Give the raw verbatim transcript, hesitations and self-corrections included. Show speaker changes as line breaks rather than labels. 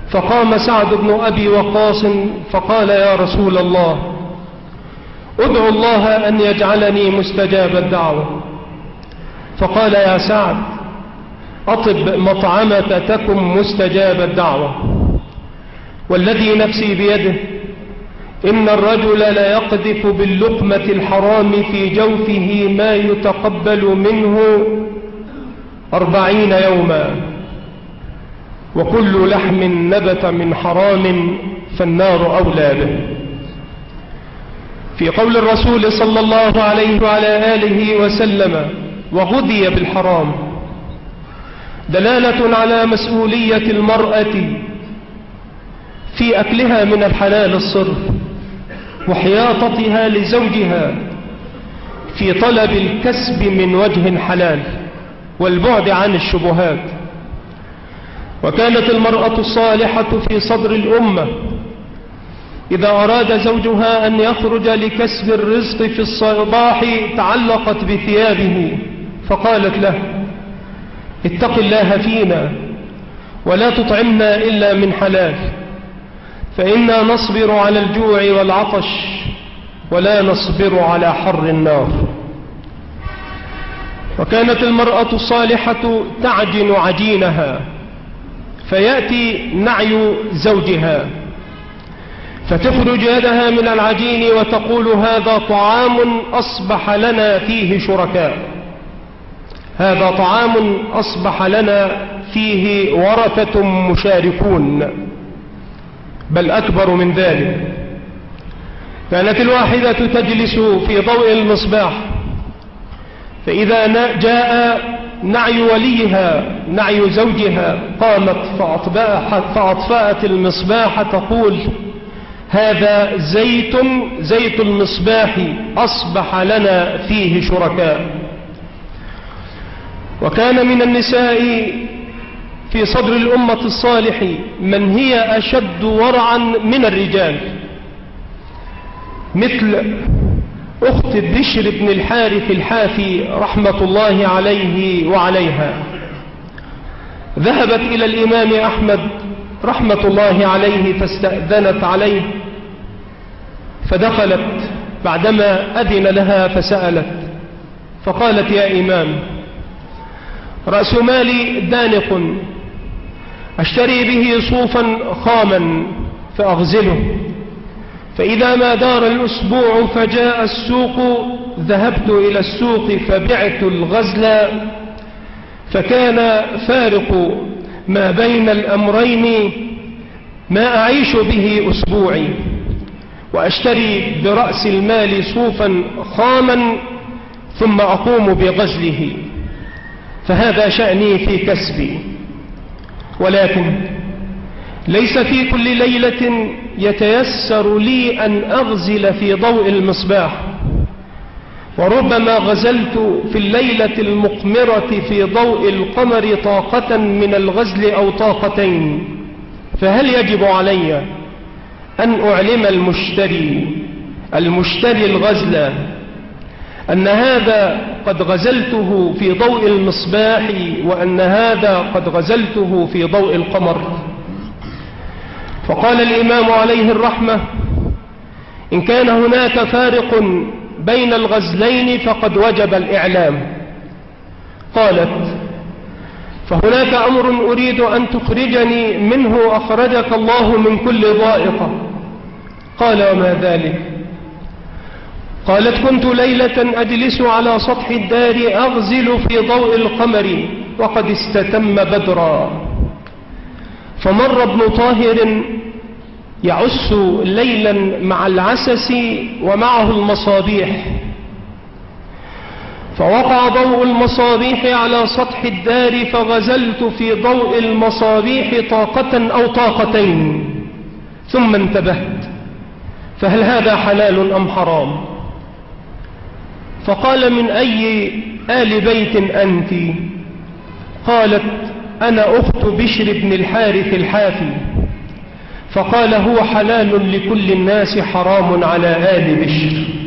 فقام سعد بن أبي وقاص فقال: يا رسول الله، ادعو الله أن يجعلني مستجاب الدعوة. فقال: يا سعد، أطب مطعمك تكن مستجاب الدعوة، والذي نفسي بيده إن الرجل لا يقذف باللقمة الحرام في جوفه ما يتقبل منه أربعين يوما، وكل لحم نبت من حرام فالنار أولى به. في قول الرسول صلى الله عليه وعلى آله وسلم: وغذي بالحرام، دلالة على مسؤولية المرأة في أكلها من الحلال الصرف، وحياطتها لزوجها في طلب الكسب من وجه حلال والبعد عن الشبهات. وكانت المرأة الصالحة في صدر الأمة إذا أراد زوجها أن يخرج لكسب الرزق في الصباح تعلقت بثيابه فقالت له: اتق الله فينا ولا تطعمنا إلا من حلال، فإنا نصبر على الجوع والعطش ولا نصبر على حر النار. وكانت المرأة الصالحة تعجن عجينها فيأتي نعي زوجها فتخرج يدها من العجين وتقول: هذا طعام أصبح لنا فيه شركاء، هذا طعام أصبح لنا فيه ورثة مشاركون، بل أكبر من ذلك. كانت الواحدة تجلس في ضوء المصباح، فإذا جاء نعي وليها نعي زوجها قامت فأطفأت المصباح تقول: هذا زيت زيت المصباح أصبح لنا فيه شركاء. وكان من النساء في صدر الأمة الصالح من هي أشد ورعا من الرجال، مثل أخت بشر بن الحارث الحافي رحمة الله عليه وعليها. ذهبت إلى الإمام أحمد رحمة الله عليه فاستأذنت عليه، فدخلت بعدما أذن لها فسألت فقالت: يا إمام، رأس مالي دانق، أشتري به صوفا خاما فأغزله، فإذا ما دار الأسبوع فجاء السوق ذهبت إلى السوق فبعت الغزل، فكان فارق ما بين الأمرين ما أعيش به أسبوعي، وأشتري برأس المال صوفا خاما ثم أقوم بغزله، فهذا شأني في كسبي. ولكن ليس في كل ليلة يتيسر لي أن أغزل في ضوء المصباح، وربما غزلت في الليلة المقمرة في ضوء القمر طاقة من الغزل أو طاقتين، فهل يجب علي أن أعلم المشتري المشتري الغزل أن هذا قد غزلته في ضوء المصباح وأن هذا قد غزلته في ضوء القمر؟ فقال الإمام عليه الرحمة: إن كان هناك فارق بين الغزلين فقد وجب الإعلام. قالت: فهناك أمر أريد أن تخرجني منه أخرجك الله من كل ضائقة. قال: وما ذلك؟ قالت: كنت ليلة أجلس على سطح الدار أغزل في ضوء القمر وقد استتم بدرا، فمر ابن طاهر يعس ليلا مع العسس ومعه المصابيح، فوقع ضوء المصابيح على سطح الدار فغزلت في ضوء المصابيح طاقة أو طاقتين، ثم انتبهت، فهل هذا حلال أم حرام؟ فقال: من أي آل بيت أنت؟ قالت: أنا أخت بشر بن الحارث الحافي. فقال: هو حلال لكل الناس حرام على آل بشر.